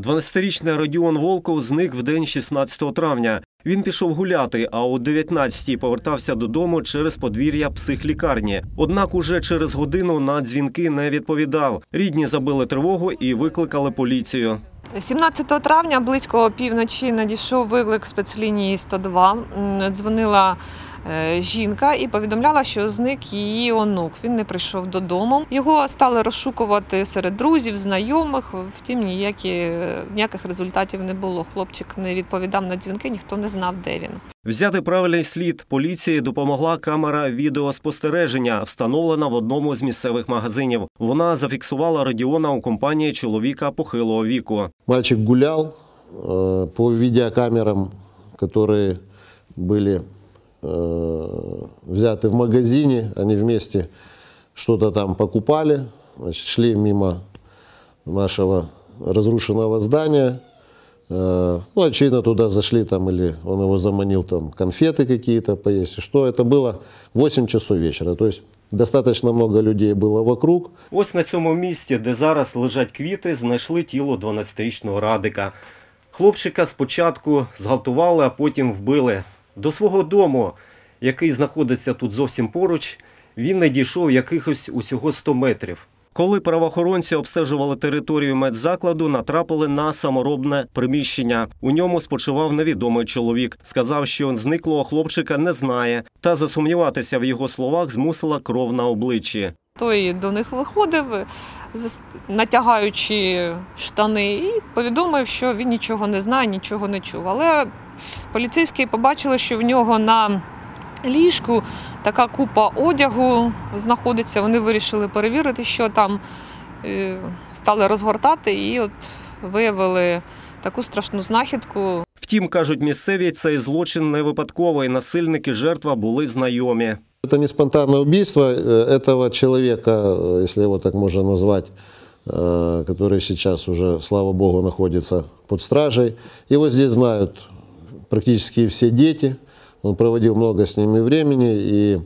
12-річний Родіон Волков зник в день 16 травня. Він пішов гуляти, а о 19-й повертався додому через подвір'я психлікарні. Однак уже через годину на дзвінки не відповідав. Рідні забили тривогу і викликали поліцію. 17 травня близько опівночі надійшов виклик спецлінії 102. Дзвонила жінка і повідомляла, що зник її онук. Він не прийшов додому. Його стали розшукувати серед друзів, знайомих. Втім, ніяких результатів не було. Хлопчик не відповідав на дзвінки, ніхто не знав, де він. Взяти правильний слід поліції допомогла камера відеоспостереження, встановлена в одному з місцевих магазинів. Вона зафіксувала Родіона у компанії чоловіка похилого віку. Мальчик гулял по видеокамерам, которые были взяты в магазине. Они вместе что-то там покупали, значит, шли мимо нашего разрушенного здания. Ну, очевидно, туда зашли там, или он его заманил, там конфеты какие-то поесть. Что это было? 8 часов вечера. То есть достаточно много людей было вокруг. Ось на цьому місці, де зараз лежать квіти, знайшли тіло 12-річного Радика. Хлопчика спочатку зґвалтували, а потім вбили. До свого дому, який знаходиться тут зовсім поруч, він не дійшов якихось усього 100 метрів. Коли правоохоронці обстежували територію медзакладу, натрапили на саморобне приміщення. У ньому спочивав невідомий чоловік. Сказав, що зниклого хлопчика не знає. Та засумніватися в його словах змусила кров на обличчі. Той до них виходив, натягаючи штани, і повідомив, що він нічого не знає, нічого не чув. Але поліцейські побачили, що в нього на ліжку така купа одягу знаходиться. Вони вирішили перевірити, що там, стали розгортати і от виявили таку страшну знахідку. Втім, кажуть місцеві, цей злочин не випадковий. Насильник і жертва були знайомі. Это не спонтанное убийство этого человека, если его так можно назвать, который сейчас уже, слава богу, находится под стражей. Его здесь знают практически все дети. Он проводил много с ними времени и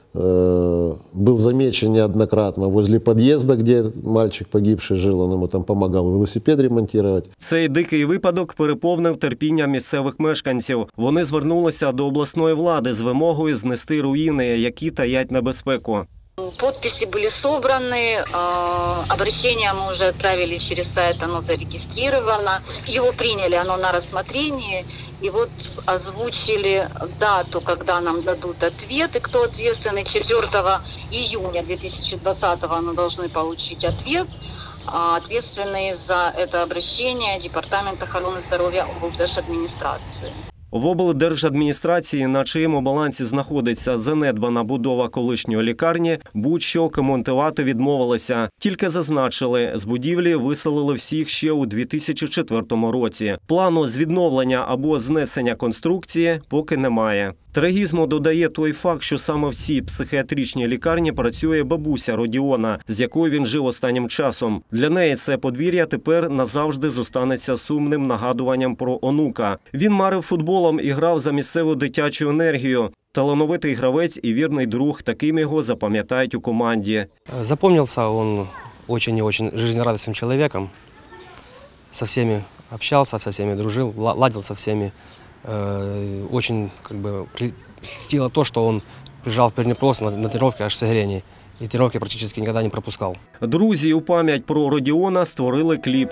был замечен неоднократно возле подъезда, где мальчик погибший жил. Он ему там помогал велосипед ремонтировать. Цей дикий випадок переповнив терпіння місцевих мешканців. Вони звернулися до обласної влади з вимогою знести руїни, які таять небезпеку. Подписи были собраны, обращение мы уже отправили через сайт, оно зарегистрировано. Его приняли, оно на рассмотрение. И вот озвучили дату, когда нам дадут ответы, кто ответственный. 4 июня 2020 мы должны получить ответ. Ответственный за это обращение Департамент охороны здоровья облдержадминистрации. В облдержадміністрації, на чиєму балансі знаходиться занедбана будова колишньої лікарні, будь-що коментувати відмовилися. Тільки зазначили, з будівлі виселили всіх ще у 2004 році. Плану з відновлення або знесення конструкції поки немає. Трагізму додає той факт, що саме в цій психіатричній лікарні працює бабуся Родіона, з якою він жив останнім часом. Для неї це подвір'я тепер назавжди зостанеться сумним нагадуванням про онука. Він марив футболом і грав за місцеву дитячу енергію. Талановитий гравець і вірний друг, таким його запам'ятають у команді. Запомнился он очень и очень жизнерадостным человеком. Со всеми общался, со всеми дружил, ладил со всеми. Очень льстило то, что он приезжал в Приднепровск на тренировки аж с Игрени. И тренировки практически никогда не пропускал. Друзі у пам'ять про Родіона створили кліп.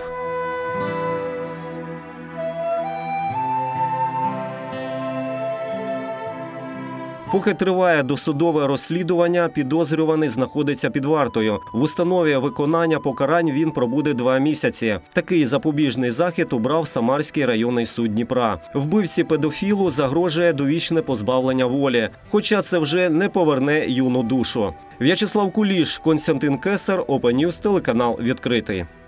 Поки триває досудове розслідування, підозрюваний знаходиться під вартою. В установі виконання покарань він пробуде 2 місяці. Такий запобіжний захід обрав Самарський районний суд Дніпра. Вбивці-педофілу загрожує довічне позбавлення волі. Хоча це вже не поверне юну душу. В'ячеслав Куліш, Костянтин Кесар, Open News, телеканал «Відкритий».